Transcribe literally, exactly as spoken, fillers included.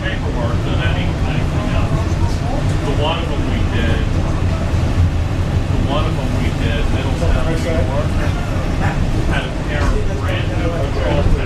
paperwork than any, anything else. The one of them we did, the one of them we did, Middletown, New York, had a pair of brand new control